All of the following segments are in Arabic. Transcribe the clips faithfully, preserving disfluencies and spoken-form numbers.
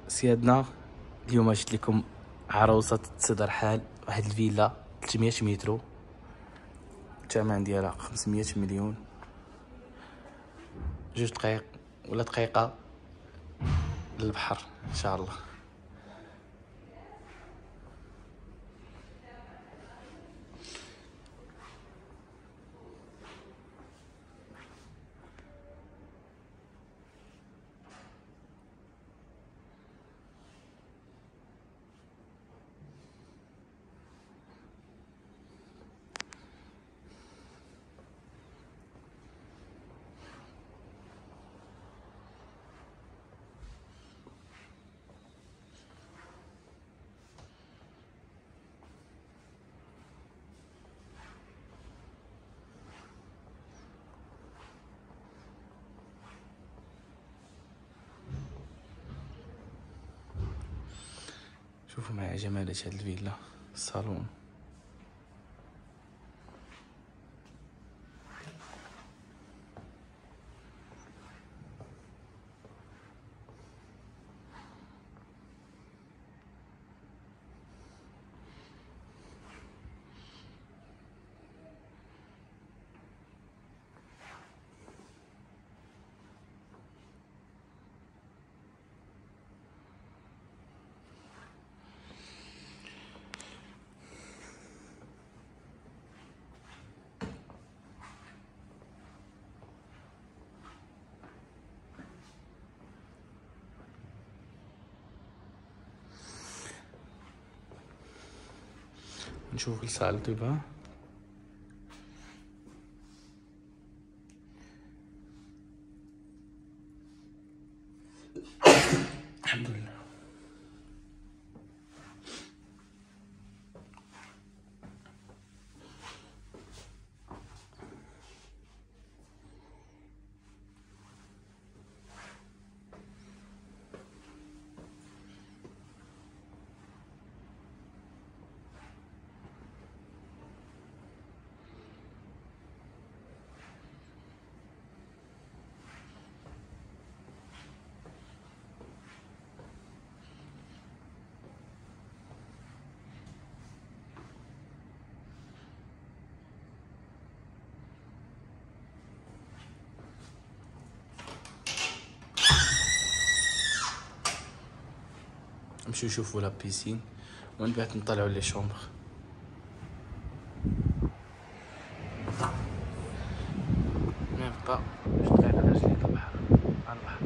سيادنا اليوم جبت لكم عروسة سيدي رحال، واحد الفيلا ثلاثمية مترو، الثمن ديالها خمسمية مليون. جوج دقائق ولا دقيقة للبحر ان شاء الله. شوفوا معايا جمالات هاد الفيلا، الصالون نشوف الصالة دابا. الحمد لله. نمشيو نشوفو لا بيسين ومن بعد نطلعو لي شومبر. ميم با باش طلعنا رجلي البحر على البحر.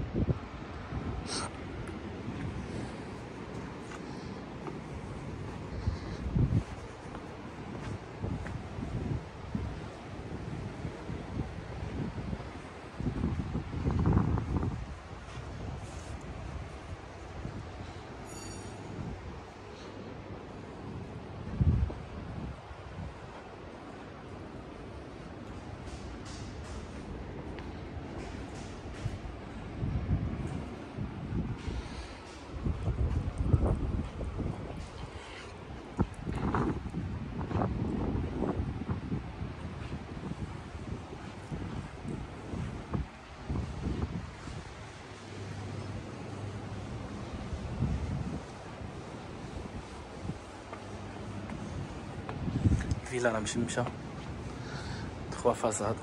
الفيلا راه مشمشة، تخوا فازاد،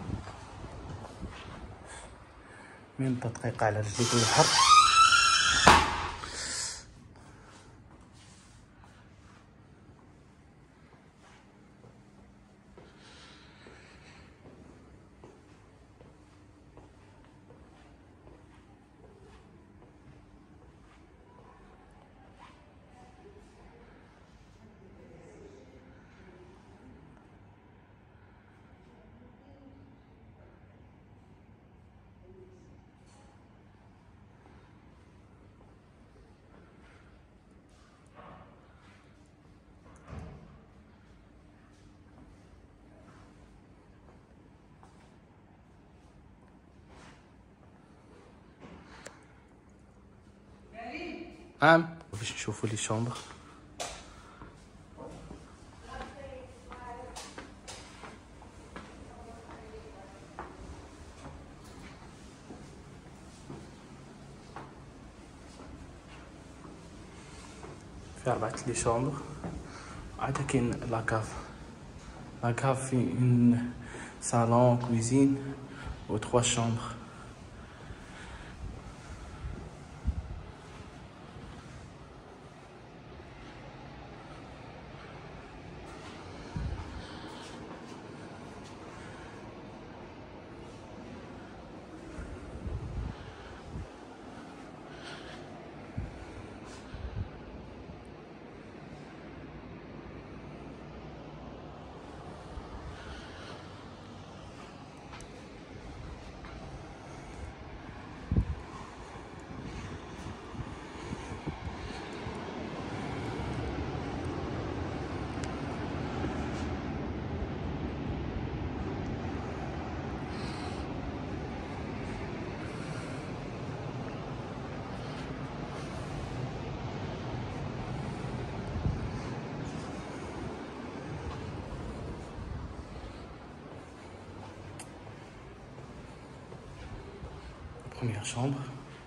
ميم با دقيقة على رجليك البحر. نعم باش نشوفو لي شومبر. في أربعة لي شومبر. عاد كاين لاكاف. لاكاف في اون صالون كويزين و تخوا شومبر. Première chambre.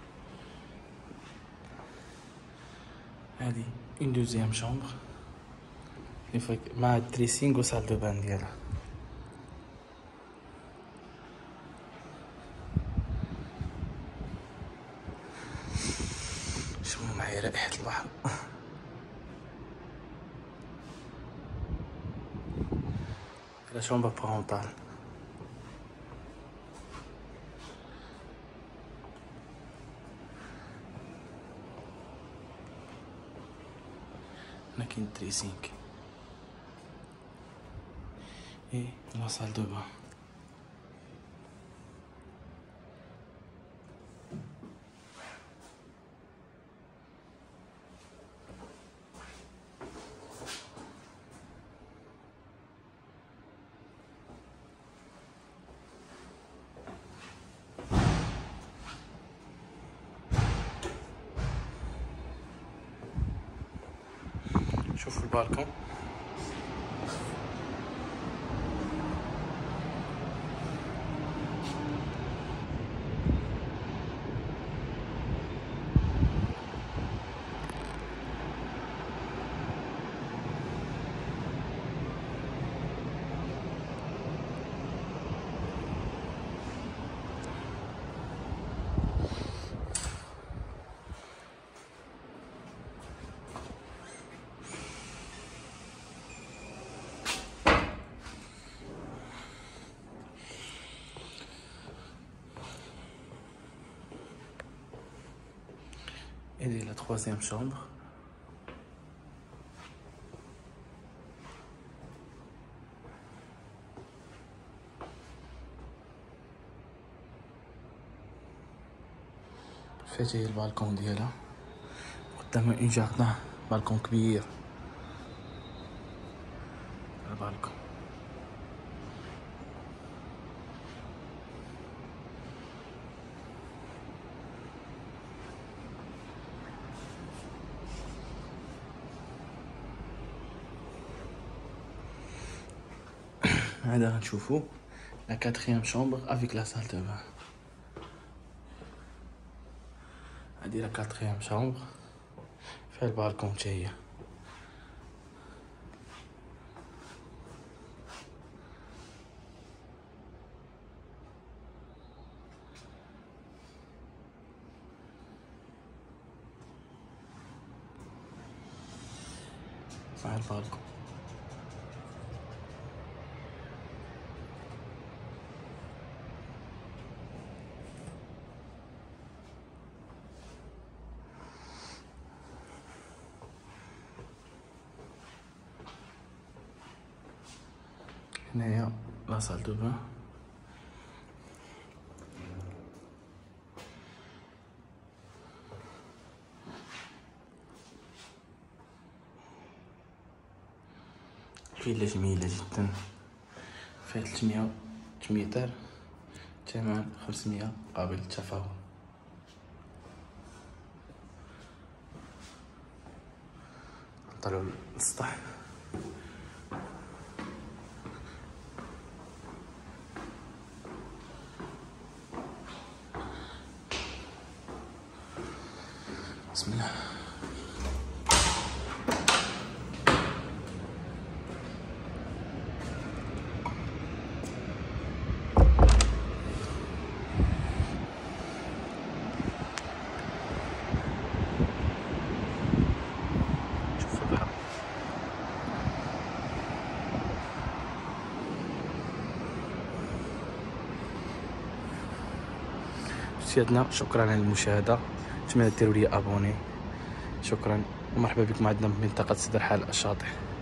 هذه une deuxième chambre مع الدريسينغ و سال دو بان ديالها. شمو معايا رائحة البحر. لا شومبر بارونتال. هنا كاين الدريسينغ اي لا سال دو بان. شوفوا البالكون. Et la troisième chambre. فاتي البالكون ديالها قدامها اون جاردان. بالكون كبير. البالكون هذا غنشوفو لا كاتريام شومبر افيك لا سال دو بان. هادي لا كاتريام شومبر فيها البالكون حتى هي. مع البالكون. هنايا لا سال دو بان. الفيلا جميلة جدا. فيها تلتمية متر. الثمن خمسمية قابل للتفاهم. نطلعو للسطح. بسم الله. سيادنا شكرا على المشاهده، نتمنى ديروا لي ابوني. شكرا ومرحبا بكم عندنا في منطقه سدر حال الشاطئ.